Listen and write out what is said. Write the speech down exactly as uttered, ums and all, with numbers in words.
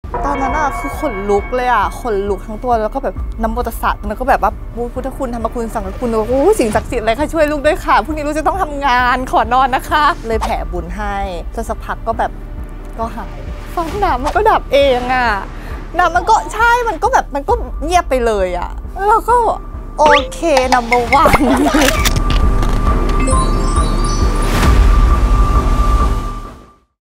ตอนนั้นอะคือขนลุกเลยอะขนลุกทั้งตัวแล้วก็แบบน้ำโมตสสะแล้วก็แบบว่าพุทธคุณธรรมคุณสังฆคุณโอ้สิ่งศักดิ์สิทธิ์อะไรค่ะช่วยลูกด้วยค่ะพรุ่งนี้ลูกจะต้องทำงานขอนอนนะคะเลยแผ่บุญให้จนสักพักก็แบบก็หายฟังน้ำมันก็ดับเองอะน้ำมันก็ใช่มันก็แบบมันก็เงียบไปเลยอะแล้วก็โอเคนัมเบอร์วัน